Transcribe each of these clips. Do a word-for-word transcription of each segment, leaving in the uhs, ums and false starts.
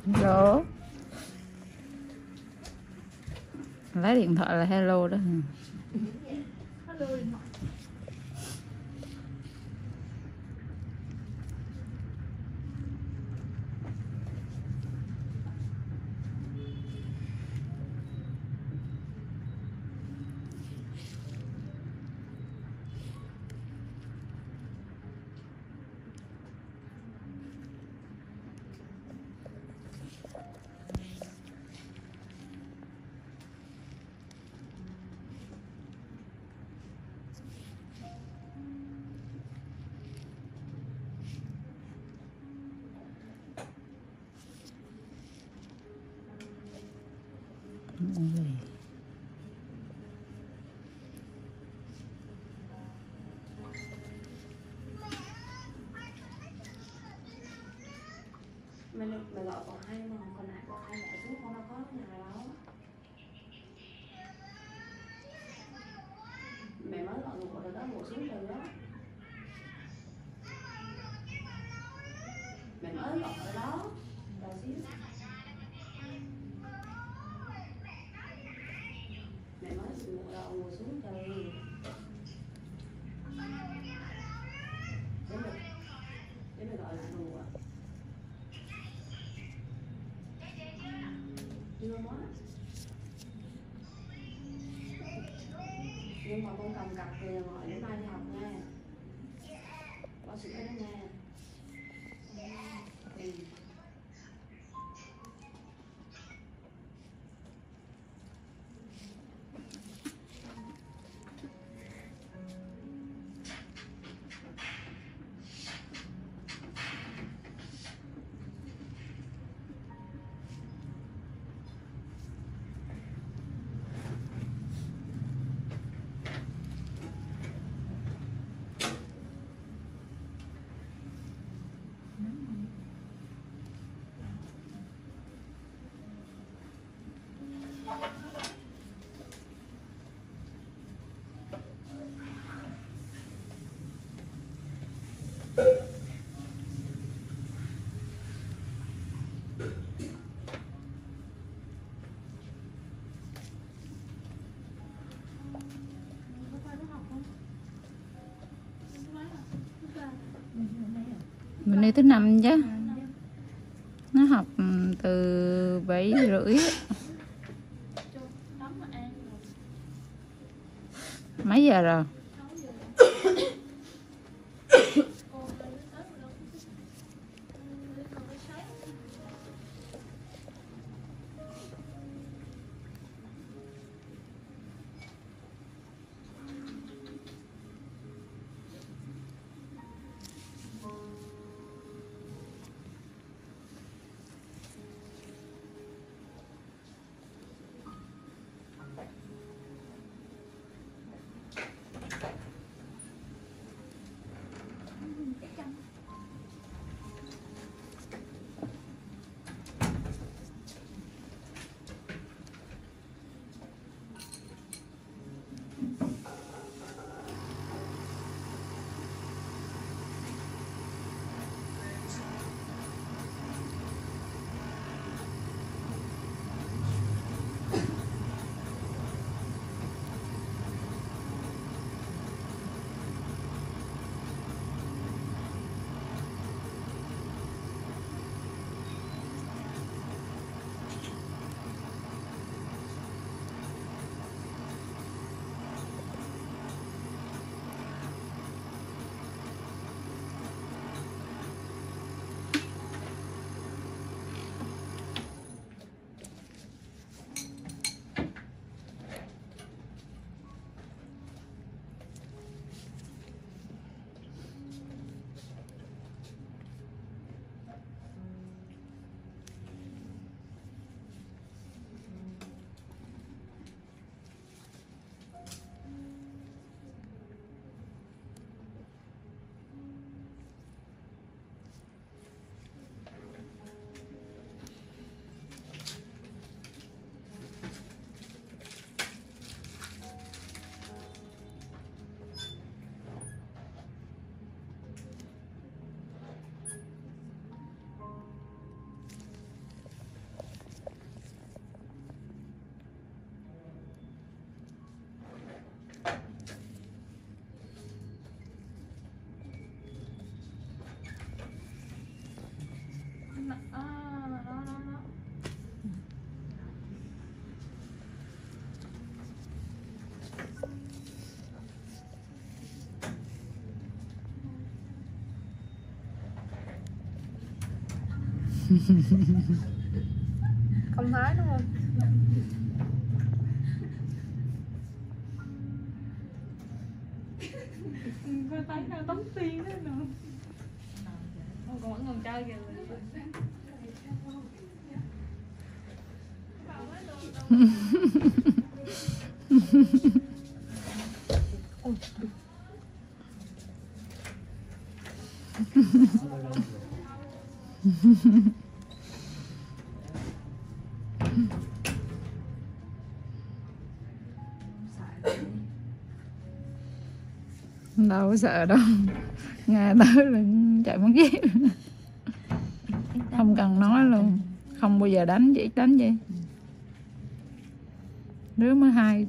Hello. Lấy điện thoại là hello đó. Hello điện thoại. Mày, mày gọi cậu hai mà còn lại cậu hai lại giúp con đâu có nhà đâu. Mẹ mới gọi ngủ rồi đó, ngủ xuống rồi đó. Mẹ mới gọi rồi đó. Rồi xíu. Mẹ mới ngủ rồi, ngủ xuống rồi. Để mày, để mày gọi lại ngủ ạ. Chưa quá. Nhưng mà con cầm cặp thì gọi đến mai đi học nha. Có sữa đó nha. Ừ. Mình đi thứ năm chứ. Nó học từ bảy rưỡi. Mấy giờ rồi? Không thấy đúng không? Có thấy nào tống tiên đó nữa. Không còn vẫn còn chơi kìa. Đâu có sợ đâu, nghe tới là chạy mất ghét. Không cần nói luôn, không bao giờ đánh, chỉ đánh vậy. Đứa mới hai,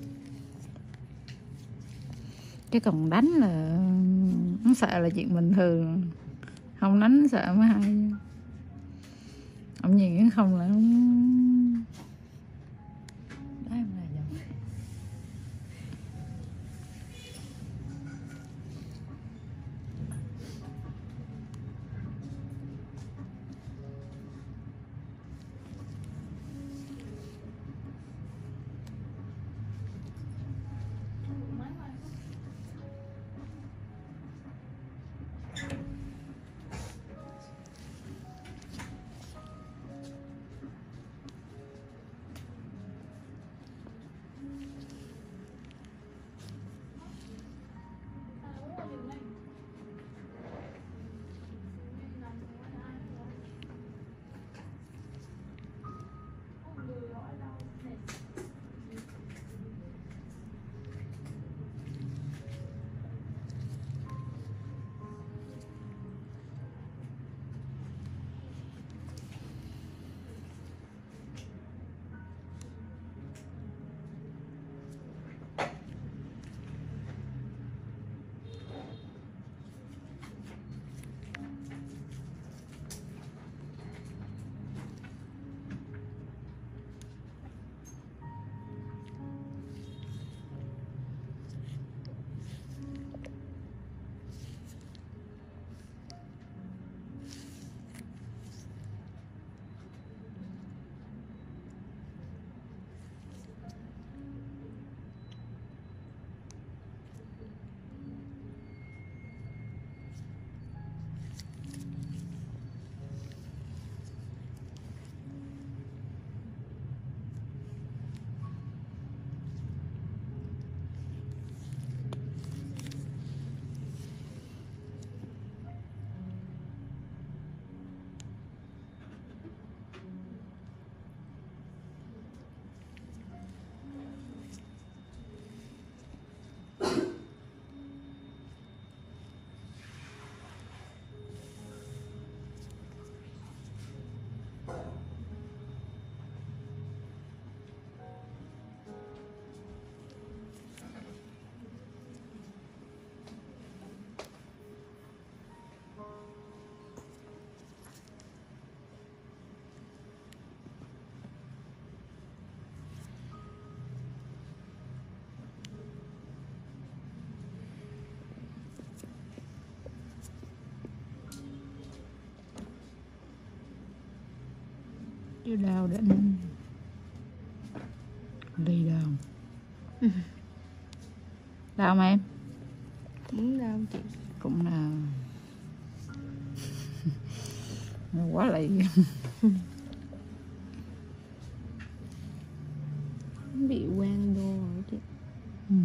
cái còn đánh là nó sợ là chuyện bình thường, không đánh sợ mới hai. Ông nhìn không là chứ đau định đi đau. Đau mà em? Cũng đau chị. Cũng đau. Quá lì. Bị quen đô rồi chị. Ừ.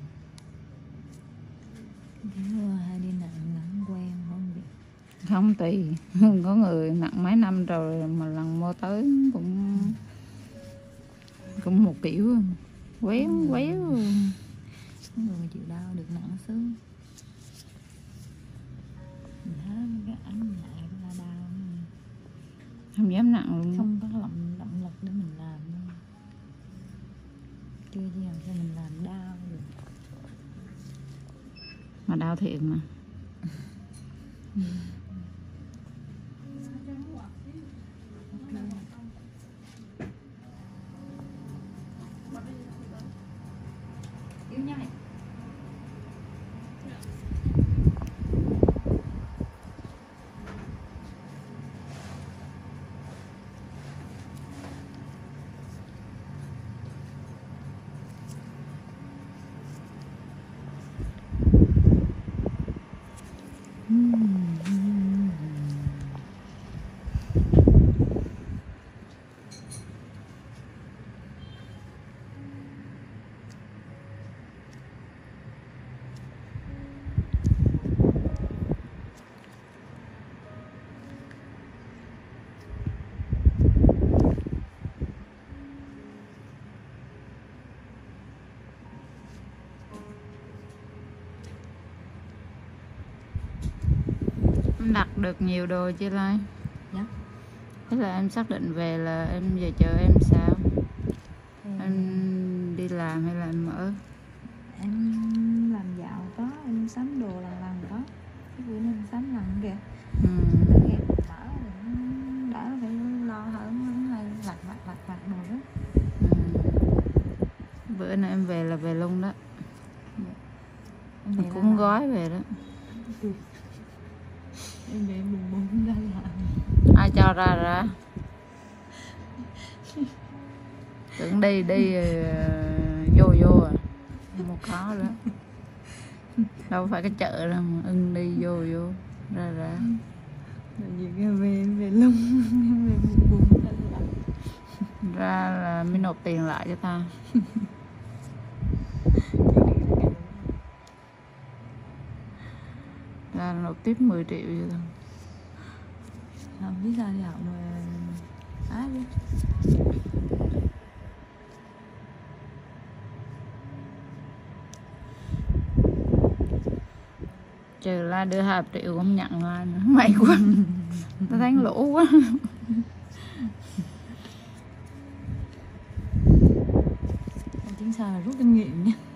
Hay đi nặng nặng quen không vậy? Không, tùy. Có người nặng mấy năm rồi mà lần mô tới cũng cũng một kiểu quéo ừ. quéo. Có người chịu đau được nặng xương. Mình thấy cái ảnh lại là đau. Không dám nặng luôn. Không có động động lực để mình làm luôn. Chưa gì làm sao mình làm đau được. Mà đau thiệt mà. Ừ. được nhiều đồ chưa Lai? Dạ. Thế là em xác định về là em về chợ em sao? Thì Em đi làm hay là em mở? em làm dạo có, em sắm đồ lần lần có. Cái bữa nay em sắm lần kìa. Ừ. Em nghe mở thì đỡ phải lo hơn, không hay lặt vặt lặt vặt đồ đó. Ừ. Bữa nay em về là về luôn đó. Em Mình về cũng là gói về đó. em về em buồn buồn ra làm. Ai cho ra ra? Tưởng đi đi uh, vô vô à. Không có nữa. Đâu phải cái chợ đâu mà ưng đi vô vô ra ra. Rồi gì cái về em về luôn, em về buồn buồn ra làm. Ra là mới nộp tiền lại cho ta. Ra là nộp tiếp mười triệu cho ta. Không biết sao đi học mà á chứ. Trừ la đưa hai triệu không nhận lại nữa. May quá. Nó đánh lỗ quá. Chính sao là rút kinh nghiệm nha.